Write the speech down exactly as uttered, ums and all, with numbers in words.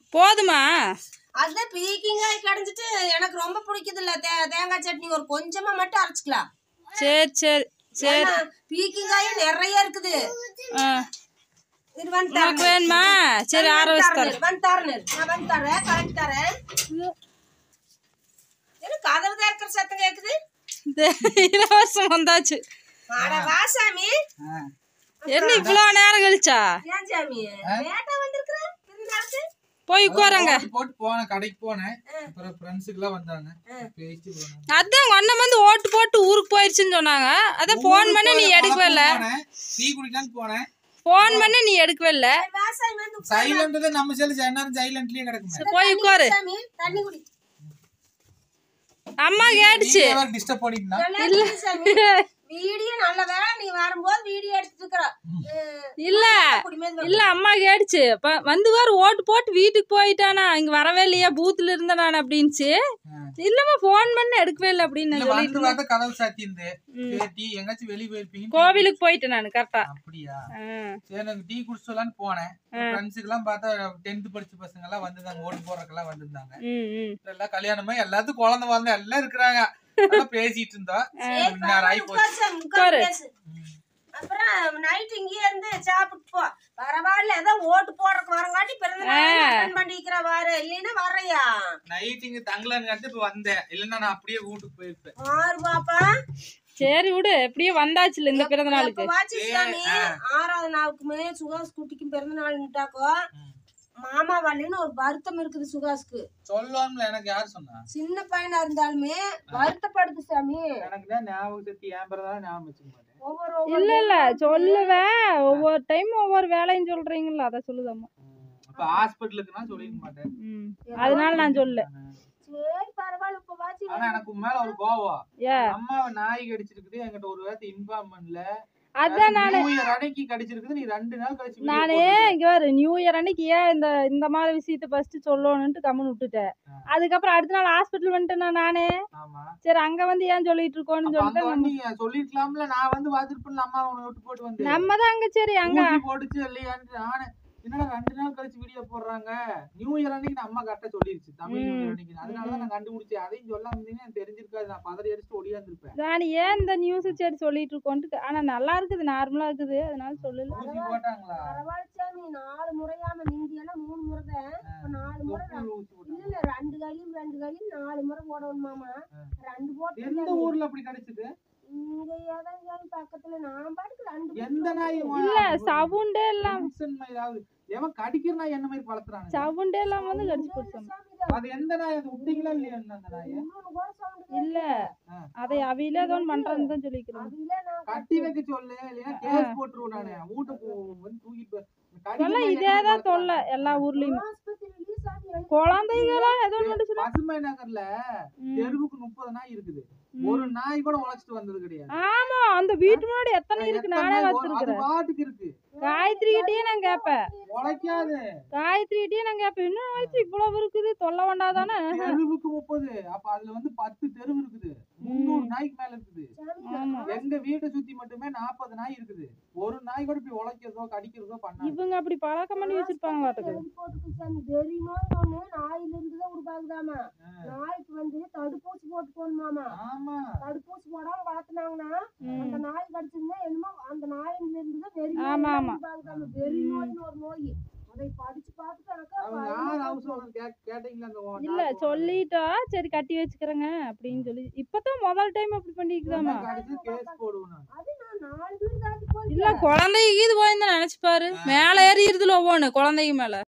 போதுமா? அதுதான் பீக்கிங்காய் கடைஞ்சிட்டு எனக்கு ரொம்ப பிடிக்குது இல்ல. தேங்காய் சட்னி ஒரு கொஞ்சமா மட்டும் அரைச்சிக்கலாம். சரி சரி சரி. பீக்கிங்காயும் நிறைய இருக்குது. உனக்கு வேணுமா? சரி ஆற வச்சு தரேன். வந்து தரேன் நான் வந்து தரேன் கலக்கி தரேன். என்ன கதவு திறக்கிற சத்தம் கேக்குது? இலவசம் வந்தாச்சு. அட வா சாமி. என்ன இவ்வளவு நேரம் கழிச்சா? ஏன் சாமி லேட்டா வந்திருக்கிற? திருநாளுக்கு போய் உட்காருங்க. போட்டு போனேன் கடைக்கு போனேன். அப்புறம் ஃப்ரெண்ட்ஸ்க்குலாம் வந்தாங்க. பேசி போனேன். அதான் ஒண்ணு வந்து ஓட்டு போட்டு ஊருக்கு போயிடுச்சுன்னு சொன்னாங்க. அதான் போன் பண்ணி நீ எடுக்கவே இல்ல. டீ குடிக்கலான்னு போனேன். போன் பண்ணி நீ எடுக்கவே இல்ல. சைலண்ட் தான் நம்ம செல்ல எல்லாரும் சைலண்ட்லயே கிடக்குமே. போய் உட்காரு. தண்ணி குடி. அம்மா கேட்டுச்சு. டிஸ்டர்ப் பண்ணிட்டா. இல்ல வீடியோ நல்ல வேளை நீ வரும்போது வீடியோ எடுத்துட்டு இருக்கற. இல்ல இல்ல அம்மா கேட்டுச்சு. வந்து வாரு ஓட்டு போட்டு வீட்டுக்கு போயிட்டானா இங்க வரவே இல்லையா பூத்துல இருந்த நான் அப்படின்ச்சு. இல்லம்மா போன் பண்ண எடுக்கவே இல்லை அப்படின்னு சொல்லிட்டு வந்து கதவு சாத்தி இருந்து டீ எங்காச்சும் வெளிய போயிருப்பீங்க. கோவிலுக்கு போயிட்டேன் நான் கரெக்டா. அப்படியா? சரி நான் டீ குடிச்சலான்னு போனேன். ஃப்ரெண்ட்ஸுக்கு எல்லாம் பார்த்தா டென்த் படிச்ச பசங்க எல்லாம் வந்திருந்தாங்க. ஓட்டு போறதுக்கெல்லாம் வந்திருந்தாங்க. எல்லாம் கல்யாணமா எல்லாத்துக்கும் குழந்தை வாழ்ந்த எல்லாம் இருக்கிறாங்க. பேசிட்டு இருந்தா அப்புறம் நைட் இங்கே இருந்து சாப்பிட்டு போ. பரவாயில்ல ஏதோ ஓட்டு போடுறதுக்கு வரங்காட்டி பிறந்த நாள் பண்ணிக்கிற வாரு இல்லைன்னா வரையா நைட் இங்க தங்கலான்னு இப்ப வந்தேன். இல்லன்னா நான் அப்படியே வீட்டுக்கு போயிருப்பேன். ஆறு பாப்பா சரி விடு எப்படியே வந்தாச்சுல இந்த பிறந்த நாளுக்கு. ஆறாவது நாளுக்குமே சுகாஸ் குட்டிக்கும் பிறந்த நாள்ட்டாக்கோ மாமா வள்ளின்னு ஒரு வருத்தம் இருக்குது சுகாஸ்க்கு. சொல்லுவான்ல எனக்கு யார் சொன்னா? சின்ன பையனா இருந்தாலுமே வருத்தப்படுது சாமி. எனக்கு தான் ஞாபகம் சக்தி ஏன் பிறந்தா ஞாபகம் வச்சுக்க மாட்டேன். இல்ல இல்ல சொல்லுவேன். ஒவ்வொரு டைம் ஒவ்வொரு வேலையும் சொல்றீங்களா அத சொல்லுதம்மா. அப்ப ஹாஸ்பிடலுக்கு நான் சொல்லிக்க மாட்டேன். அதனால நான் சொல்ல. சரி பரவாயில்ல இப்ப வாச்சி. ஆனா எனக்கு மேல ஒரு கோவம். அம்மாவை நாய் கடிச்சிருக்குது என்கிட்ட ஒரு வார்த்தை இன்ஃபார்ம் பண்ணல. அதான் நானு நியூ இயர் அன்னைக்கு கடிச்சிருக்குது. நீ ரெண்டு நாள் கழிச்சு நானே இங்க வர நியூ இயர் அன்னைக்கு ஏன் இந்த இந்த மாதிரி விஷயத்த ஃபர்ஸ்ட் சொல்லணும்னு கம்மன் விட்டுட்டேன். அதுக்கப்புறம் அடுத்த நாள் ஹாஸ்பிட்டல் வந்துட்டேன் நானே. சரி அங்க வந்து ஏன் சொல்லிட்டு இருக்கோன்னு சொல்லிட்டு சொல்லிருக்கலாம்ல. நான் வந்து வாதிருப்பேன். அம்மா உன்னை விட்டு போட்டு வந்து நம்ம தான் அங்க சரி அங்க போட்டுச்சு இல்லையான்னு நானே என்னடா ரெண்டு நாள் கழிச்சு வீடியோ போடுறாங்க. நியூ இயர் அன்னைக்கு அம்மா கரெக்டா சொல்லிருச்சு தமிழ் நியூ இயர் அன்னைக்கு. அதனாலதான் நான் கண்டுபிடிச்சேன். அதையும் சொல்லாம இருந்தீங்கன்னா எனக்கு தெரிஞ்சிருக்காது. நான் பதறி அடிச்சுட்டு ஓடியாந்துருப்பேன். நான் ஏன் இந்த நியூஸ் சரி சொல்லிட்டு இருக்கோன்ட்டு. ஆனா நல்லா இருக்குது நார்மலா இருக்குது அதனால சொல்லல. ஊசி போட்டாங்களா? பரவாயில்ல நாலு முறையாம மிந்தி எல்லாம் மூணு முறை தான். நாலு முறை இல்ல ரெண்டு கையும் ரெண்டு கையும் நாலு முறை போடணும் மாமா. ரெண்டு போட்டு எந்த ஊர்ல அப்படி கிடைச்சது? இங்க ஏதாவது பக்கத்துல நான் பாட்டுக்கு ரெண்டு எந்த நாய் இல்ல சவுண்டே எல்லாம் ஏதாவது எவன் கடிக்கிற நாய் என்ன மாதிரி வளர்த்துறாங்க? சவுண்டே எல்லாம் வந்து கடிச்சு போடுறாங்க. அது எந்த நாய்? அது விட்டீங்களா இல்லையா அந்த நாய்? இல்ல அதை அவில ஏதோ பண்றதுன்னு தான் சொல்லிக்கிறேன். கட்டி வைக்க சொல்லு இல்லையா கேஸ் போட்டுருவோம். நானு வீட்டுக்கு வந்து தூக்கிட்டு இதேதான் தொல்லை எல்லா ஊர்லயும். குழந்தைகளா ஏதோ பசுமை நகர்ல தெருவுக்கு முப்பது நாய் இருக்குது. ஒரு நாய் கூட உழைச்சிட்டு வந்தது கிடையாது. ஆமா அந்த வீட்டு முன்னாடி எத்தனை இருக்கு நானே வச்சிருக்கேன். பாட்டுக்கு இருக்கு. காயத்ரி கிட்டே நான் கேப்பேன். உழைக்காது. காயத்ரி கிட்டே நான் கேப்பேன். இன்னும் காயத்ரி இவ்வளவு இருக்குது தொல்லை வேண்டாதானே. தெருவுக்கு முப்பது. அப்ப அதுல வந்து பத்து தெருவு இருக்குது. முன்னூறு நாய்க்கு மேல இருக்குது. எங்க வீட்டை சுத்தி மட்டுமே நாற்பது நாய் இருக்குது. ஒரு நாய் கூட போய் உழைக்கிறதோ கடிக்கிறதோ பண்ணாது. இவங்க அப்படி பழக்கம் பண்ணி வச்சிருப்பாங்க. நாயில இருந்துதான் உருவாகுதாமா. நாய்க்கு வந்து தடுப்பூசி போட்டுக்கோணுமாமா. தடுப்பூசி போடாம வளர்த்துனாங்கன்னா அந்த நாய் கடிச்சிருந்தா என்னமோ அந்த நாயில இருந்துதான் வெறி உருவாகுதாமா. வெறி நோய்னு ஒரு நோய். அதை படிச்சு பார்த்துட்டு இல்ல சொல்லிட்டா சரி கட்டி வச்சுக்கிறேங்க அப்படின்னு சொல்லி இப்பதான் முதல் டைம் அப்படி பண்ணிக்குதாமா. இல்ல குழந்தைக்கு இது போயிருந்தா நினைச்சு பாரு. மேல ஏறி இருதுல ஒவ்வொன்னு குழந்தைக்கு மேல